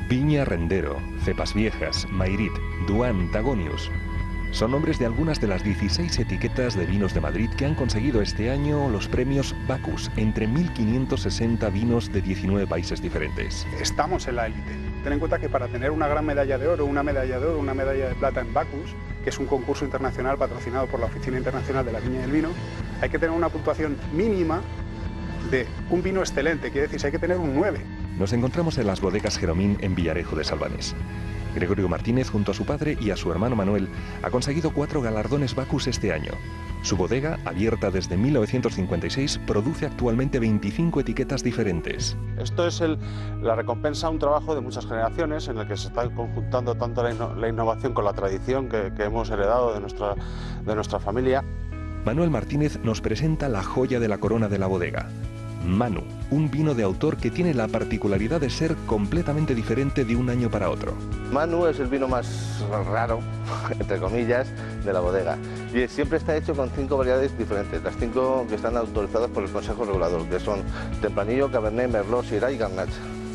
Viña Rendero, Cepas Viejas, Mairit, Duan, Tagonius. Son nombres de algunas de las 16 etiquetas de vinos de Madrid que han conseguido este año los premios Bacus, entre 1.560 vinos de 19 países diferentes. Estamos en la élite. Ten en cuenta que para tener una gran medalla de oro, una medalla de plata en Bacus, que es un concurso internacional patrocinado por la Oficina Internacional de la Viña y el Vino, hay que tener una puntuación mínima de un vino excelente, quiere decir, hay que tener un 9. Nos encontramos en las bodegas Jeromín en Villarejo de Salvanés. Gregorio Martínez, junto a su padre y a su hermano Manuel, ha conseguido 4 galardones Bacus este año. Su bodega, abierta desde 1956, produce actualmente 25 etiquetas diferentes. Esto es la recompensa a un trabajo de muchas generaciones en el que se está conjuntando tanto la innovación con la tradición que hemos heredado de nuestra familia. Manuel Martínez nos presenta la joya de la corona de la bodega. Manu, un vino de autor que tiene la particularidad de ser completamente diferente de un año para otro. Manu es el vino más raro, entre comillas, de la bodega. Y siempre está hecho con 5 variedades diferentes, las 5 que están autorizadas por el Consejo Regulador, que son Tempranillo, Cabernet, Merlot, Syrah y Garnacha.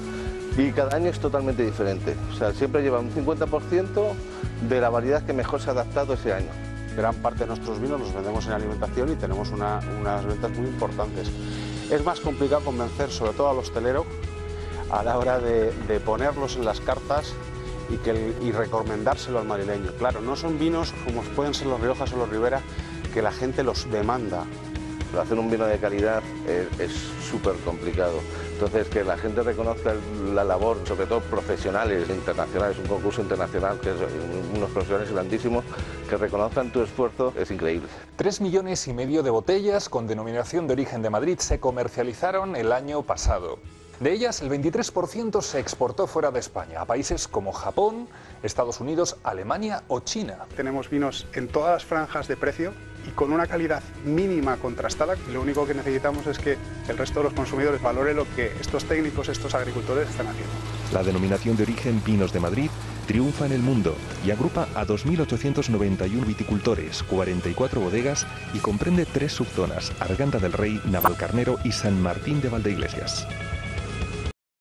Y cada año es totalmente diferente, o sea, siempre lleva un 50% de la variedad que mejor se ha adaptado ese año. Gran parte de nuestros vinos los vendemos en alimentación y tenemos unas ventas muy importantes. Es más complicado convencer, sobre todo al hostelero, a la hora de ponerlos en las cartas y recomendárselo al madrileño. Claro, no son vinos como pueden ser los Riojas o los Ribera, que la gente los demanda. Hacer un vino de calidad es súper complicado. Entonces, que la gente reconozca la labor, sobre todo profesionales internacionales, un concurso internacional, que es unos profesionales grandísimos, que reconozcan tu esfuerzo, es increíble. 3,5 millones de botellas con denominación de origen de Madrid se comercializaron el año pasado. De ellas, el 23% se exportó fuera de España, a países como Japón, Estados Unidos, Alemania o China. Tenemos vinos en todas las franjas de precio y con una calidad mínima contrastada. Y lo único que necesitamos es que el resto de los consumidores valore lo que estos técnicos, estos agricultores están haciendo. La denominación de origen Vinos de Madrid triunfa en el mundo y agrupa a 2.891 viticultores, 44 bodegas y comprende 3 subzonas: Arganda del Rey, Navalcarnero y San Martín de Valdeiglesias.